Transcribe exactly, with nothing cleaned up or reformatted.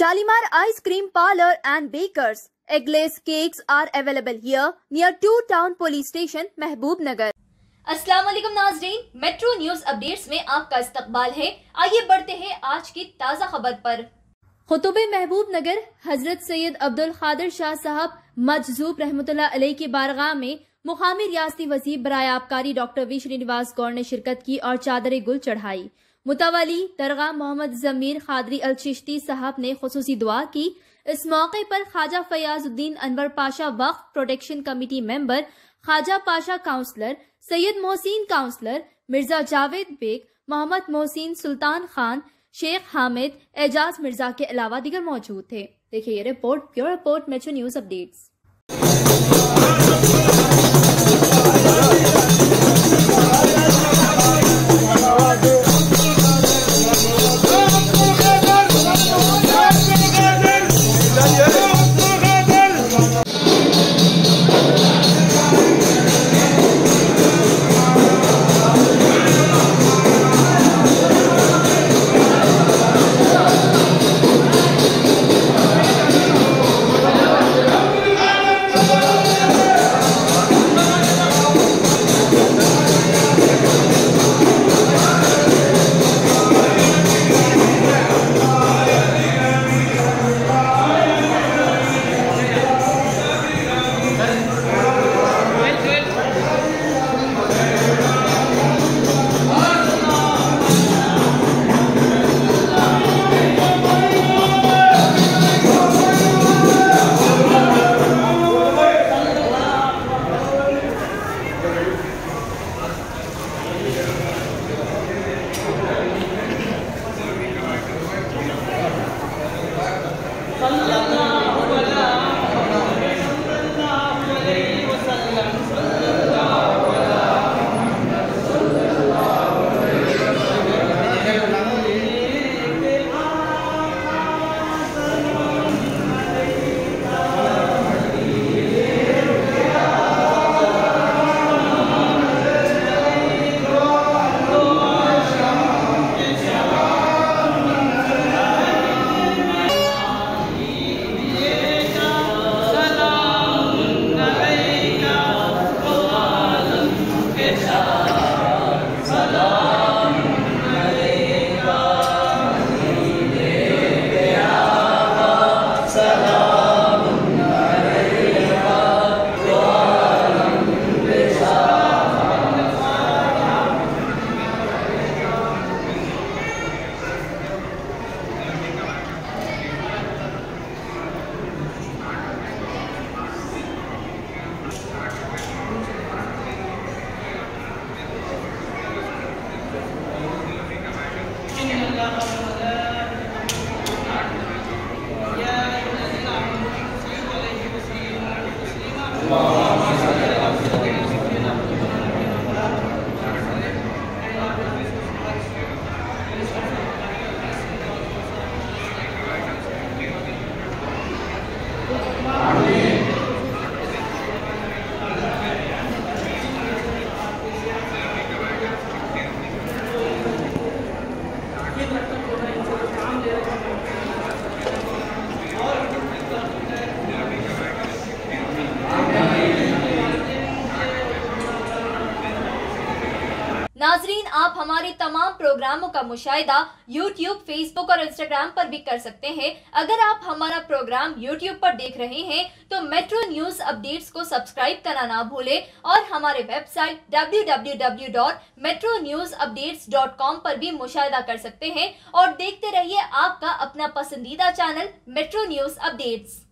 Shalimar Ice Cream Parlor and Bakers. Eggless cakes are available here near Two Town Police Station, महबूब नगर। अस्सलाम वालेकुम नाज़रीन, metro news updates में आपका इस्तकबाल है। आइए बढ़ते हैं आज की ताज़ा खबर पर। खुतबे महबूब नगर हजरत सैयद अब्दुल खादिर शाह साहब मजजूब रहमतुल्लाह अलैह की बारगाह में मुकामी रियासती वज़ीर बराए आबकारी डॉक्टर वी श्रीनिवास गौर ने शिरकत की और चादर गुल चढ़ाई। मुतवली दरगाह मोहम्मद जमीर खादरी अल चिश्ती साहब ने खुसूसी दुआ की। इस मौके पर Khwaja Fayazuddin Anwar Pasha Waqf protection committee member, Khwaja Pasha councillor, Syed Mohsin councillor, Mirza Javed Baig, Mohammad Mohsin, Sultan Khan, Shaikh Hamid, Ejaz Mirza के अलावा दीगर मौजूद थे। देखिए ये report, pure report, metro news updates. नाजरीन, आप हमारे तमाम प्रोग्रामों का मुशाहिदा यूट्यूब, फेसबुक और इंस्टाग्राम पर भी कर सकते हैं। अगर आप हमारा प्रोग्राम यूट्यूब पर देख रहे हैं तो मेट्रो न्यूज अपडेट्स को सब्सक्राइब करना ना भूलें और हमारे website W W W dot metro news updates dot com पर भी मुशाहिदा कर सकते हैं और देखते रहिए आपका अपना पसंदीदा चैनल मेट्रो न्यूज अपडेट्स।